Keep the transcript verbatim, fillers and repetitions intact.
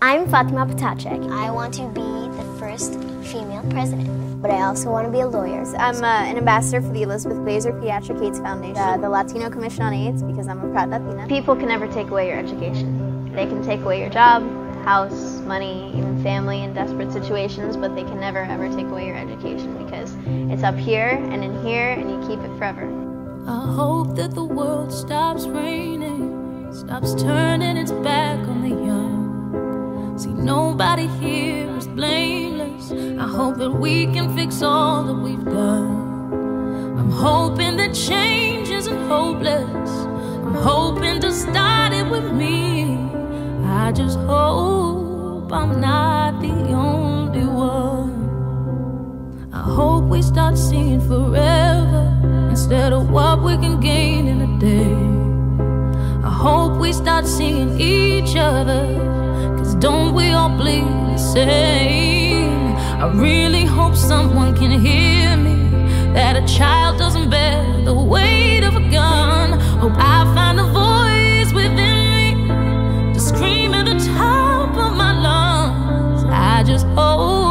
I'm Fátima Ptacek. I want to be the first female president, but I also want to be a lawyer. I'm uh, an ambassador for the Elizabeth Glaser Pediatric AIDS Foundation, uh, the Latino Commission on AIDS, because I'm a proud Latina. People can never take away your education. They can take away your job, house, money, even family in desperate situations, but they can never ever take away your education because it's up here and in here and you keep it forever. I hope that the world stops raining, stops turning its back on the young. See, nobody here is blameless. I hope that we can fix all that we've done. I'm hoping that change isn't hopeless. I'm hoping to start it with me. I just hope I'm not the only one. I hope we start seeing forever instead of what we can gain in a day. I hope we start seeing each other, cause don't we all bleed the same? I really hope someone can hear me, that a child doesn't bear the weight of a gun. Hope I find a voice within me to scream at the top of my lungs. I just hope